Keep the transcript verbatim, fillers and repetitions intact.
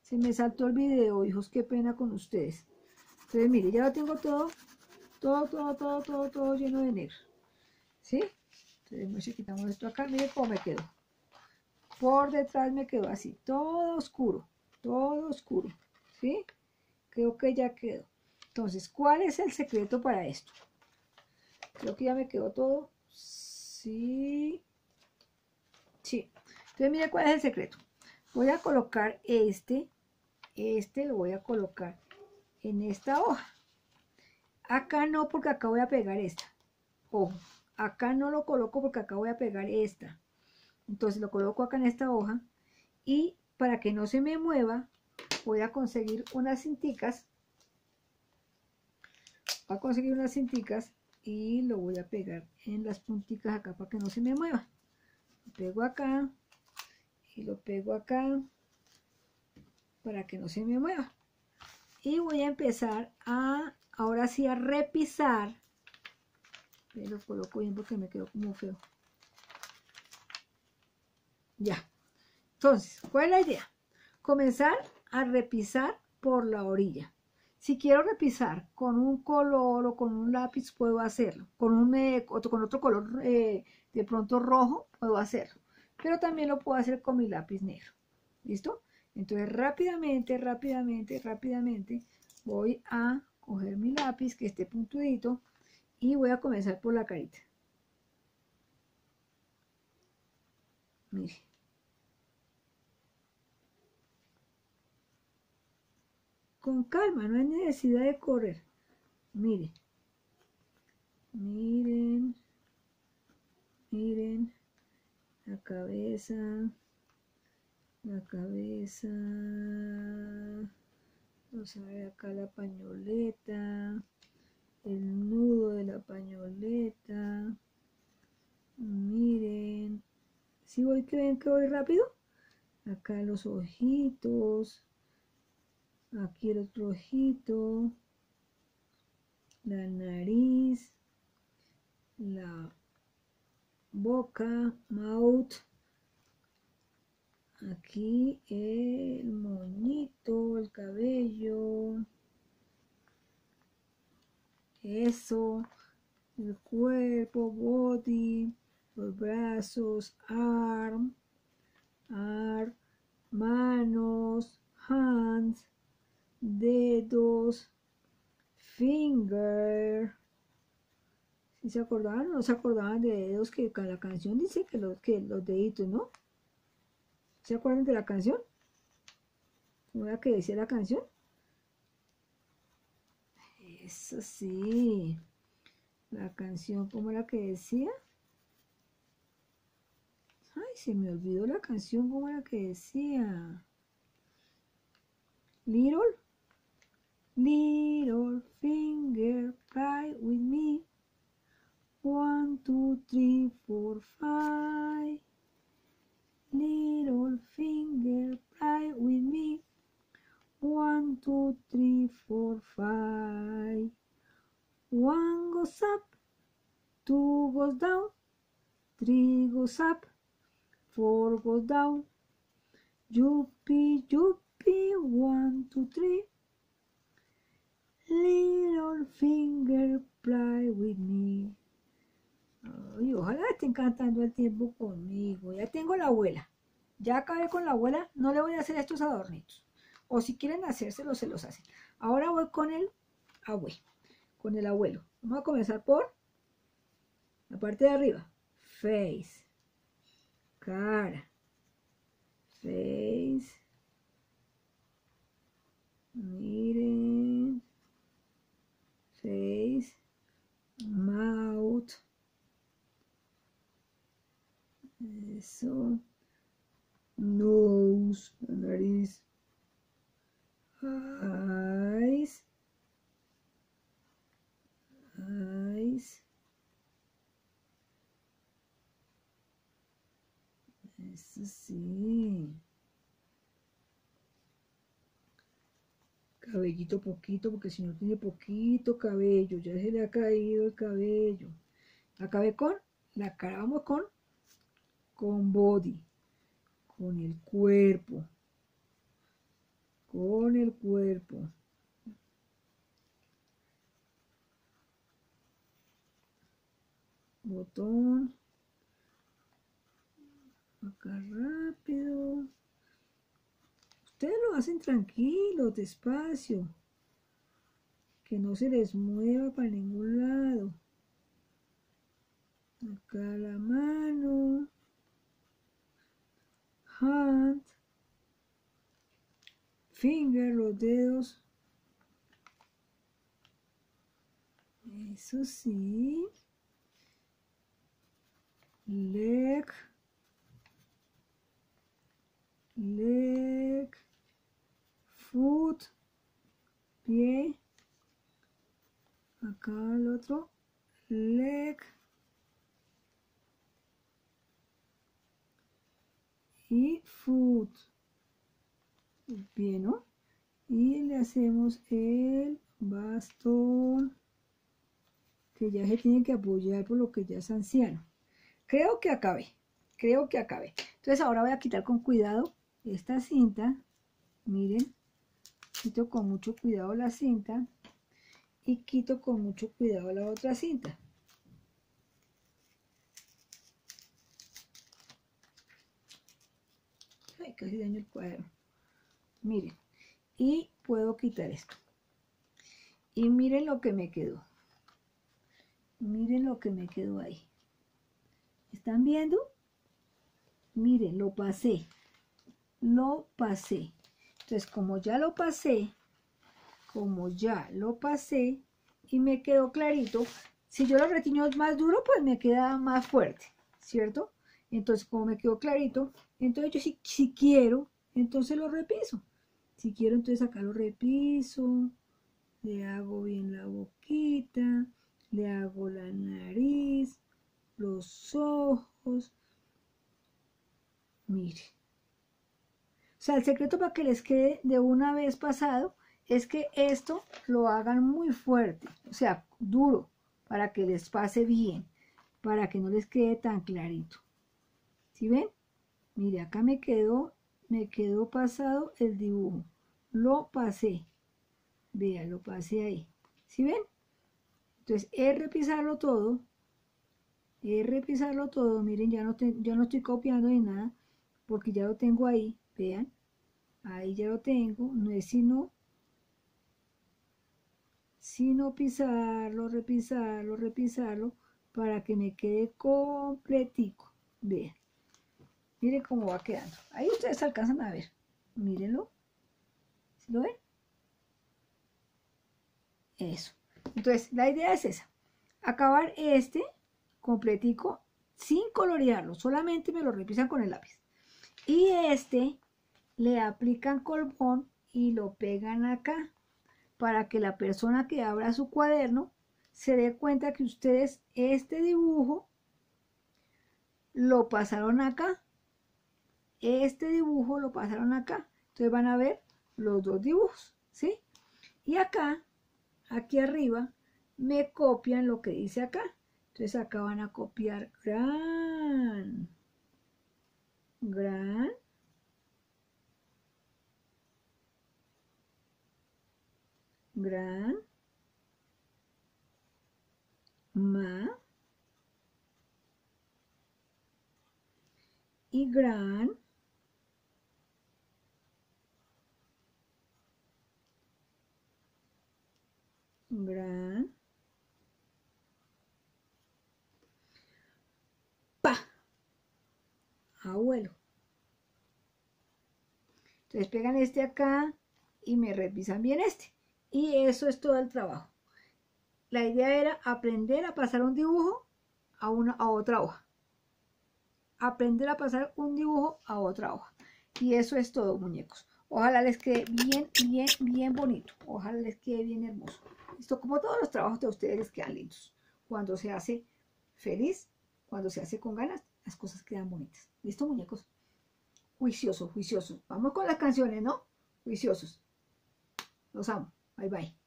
Se me saltó el video, hijos, qué pena con ustedes. Entonces, mire, ya lo tengo todo, todo, todo, todo, todo, todo lleno de negro. ¿Sí? Entonces, quitamos esto acá, mire cómo me quedó. Por detrás me quedó así, todo oscuro, todo oscuro. ¿Sí? Creo que ya quedó. Entonces, ¿cuál es el secreto para esto? Creo que ya me quedó todo. Sí. Sí. Entonces, mire cuál es el secreto. Voy a colocar este, este lo voy a colocar en esta hoja. Acá no, porque acá voy a pegar esta. Ojo, acá no lo coloco porque acá voy a pegar esta. Entonces lo coloco acá en esta hoja. Y para que no se me mueva, voy a conseguir unas cinticas. Voy a conseguir unas cinticas y lo voy a pegar en las punticas acá para que no se me mueva. Lo pego acá y lo pego acá para que no se me mueva. Y voy a empezar a, ahora sí, a repisar. Lo coloco bien porque me quedó como feo. Ya. Entonces, ¿cuál es la idea? Comenzar a repisar por la orilla. Si quiero repisar con un color o con un lápiz, puedo hacerlo. Con, un, eh, otro, con otro color eh, de pronto rojo, puedo hacerlo. Pero también lo puedo hacer con mi lápiz negro. ¿Listo? Entonces, rápidamente, rápidamente, rápidamente, voy a coger mi lápiz que esté puntudito y voy a comenzar por la carita. Mire. Con calma, no hay necesidad de correr. Miren. Miren. Miren. La cabeza. La cabeza. Vamos a ver acá la pañoleta. El nudo de la pañoleta. Miren. ¿Sí voy que ven que voy rápido? Acá los ojitos. Aquí el otro ojito. La nariz. La boca, mouth. Aquí el moñito, el cabello. Eso. El cuerpo, body. Los brazos, arm. Arm. Manos, hands. Dedos. Finger. ¿Sí se acordaban o no se acordaban de dedos? Que la canción dice que los, que los deditos, ¿no? ¿Se acuerdan de la canción? ¿Cómo era que decía la canción? Eso sí. La canción, ¿cómo era que decía? Ay, se me olvidó la canción, ¿cómo era que decía? Little. Little finger, fly with me. One, two, three, four, five. Little finger, fly with me. One, two, three, four, five. One goes up, two goes down, three goes up, four goes down. Yuppie, yuppie, one, two, three. Little finger, fly with me. Ay, ojalá estén cantando el tiempo conmigo. Ya tengo la abuela. Ya acabé con la abuela. No le voy a hacer estos adornitos. O si quieren hacérselos, se los hacen. Ahora voy con el abuelo. Con el abuelo. Vamos a comenzar por la parte de arriba. Face. Cara. Face. Miren. Face. Mouth. Eso. Nose. La nariz. Eyes. Eyes. Eso sí. Cabellito poquito, porque si no tiene poquito cabello, ya se le ha caído el cabello. Acabé con la cara, vamos con, con body, con el cuerpo. con el cuerpo. Botón. Acá rápido. Ustedes lo hacen tranquilos, despacio. Que no se les mueva para ningún lado. Acá la mano. Hand. Finger, los dedos. Eso sí. Leg. Leg. Foot. Pie. Acá el otro. Leg. Y foot. Bien, ¿no? Y le hacemos el bastón, que ya se tiene que apoyar por lo que ya es anciano. Creo que acabé, creo que acabé. Entonces ahora voy a quitar con cuidado esta cinta. Miren, quito con mucho cuidado la cinta y quito con mucho cuidado la otra cinta. Ay, casi daño el cuaderno. Miren, y puedo quitar esto. Y miren lo que me quedó. Miren lo que me quedó ahí. ¿Están viendo? Miren, lo pasé. Lo pasé. Entonces, como ya lo pasé, como ya lo pasé y me quedó clarito, si yo lo retiño más duro, pues me queda más fuerte, ¿cierto? Entonces, como me quedó clarito, entonces yo si, si quiero, entonces lo repiso. Si quiero, entonces acá lo repiso, le hago bien la boquita, le hago la nariz, los ojos. Mire. O sea, el secreto para que les quede de una vez pasado es que esto lo hagan muy fuerte, o sea, duro, para que les pase bien, para que no les quede tan clarito. ¿Sí ven? Mire, acá me quedó, me quedó pasado el dibujo. Lo pasé. Vean, lo pasé ahí. ¿Sí ven? Entonces, es repisarlo todo. Es repisarlo todo. Miren, ya no, te, ya no estoy copiando ni nada, porque ya lo tengo ahí. Vean. Ahí ya lo tengo. No es sino, sino pisarlo, repisarlo, repisarlo, para que me quede completico. Vean. Miren cómo va quedando. Ahí ustedes alcanzan a ver. Mírenlo. ¿Sí lo ven? Eso. Entonces, la idea es esa. Acabar este completico sin colorearlo. Solamente me lo repisan con el lápiz. Y este le aplican colbón y lo pegan acá. Para que la persona que abra su cuaderno se dé cuenta que ustedes este dibujo lo pasaron acá. Este dibujo lo pasaron acá. Entonces van a ver los dos dibujos, ¿sí? Y acá, aquí arriba, me copian lo que dice acá. Entonces acá van a copiar gran, gran, gran, ma y gran, gran, pa, abuelo. Entonces pegan este acá y me revisan bien este. Y eso es todo el trabajo. La idea era aprender a pasar un dibujo a, una, a otra hoja. Aprender a pasar un dibujo a otra hoja. Y eso es todo, muñecos. Ojalá les quede bien, bien, bien bonito. Ojalá les quede bien hermoso. Esto, como todos los trabajos de ustedes, les quedan lindos. Cuando se hace feliz, cuando se hace con ganas, las cosas quedan bonitas. ¿Listo, muñecos? Juiciosos, juiciosos. Vamos con las canciones, ¿no? Juiciosos. Los amo. Bye, bye.